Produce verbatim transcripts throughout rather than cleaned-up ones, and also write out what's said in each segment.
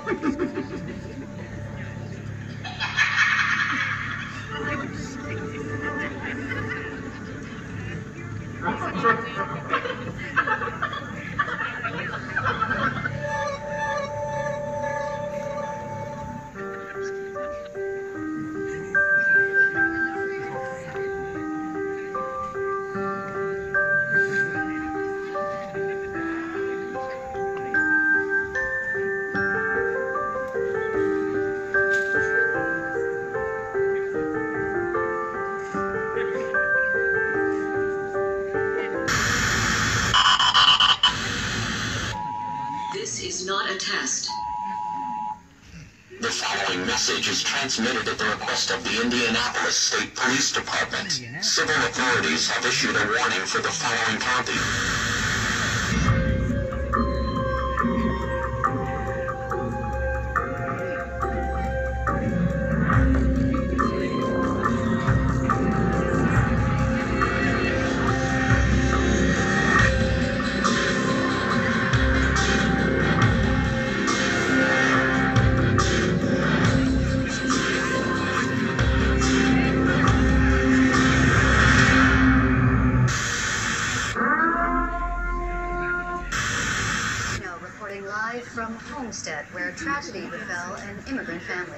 This is not a test. The following message is transmitted at the request of the Indianapolis State Police Department. Civil authorities have issued a warning for the following county. Live from Homestead, where tragedy befell an immigrant family.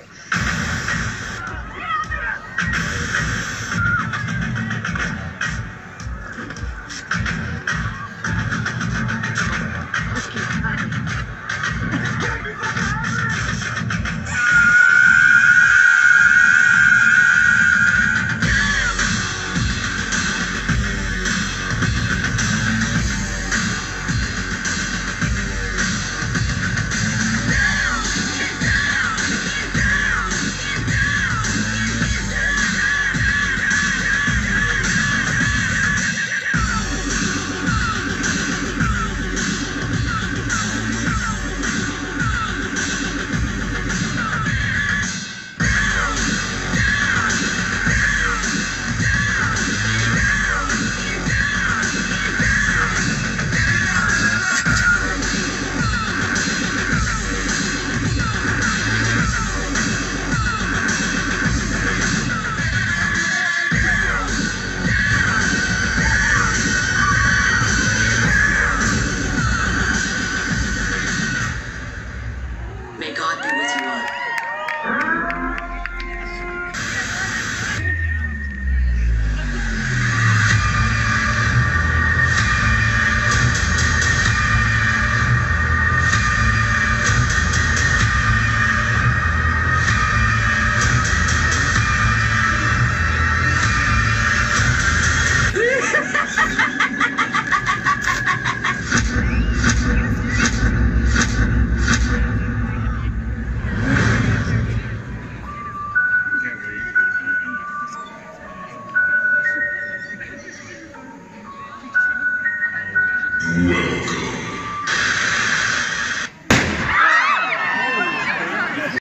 May God be with you.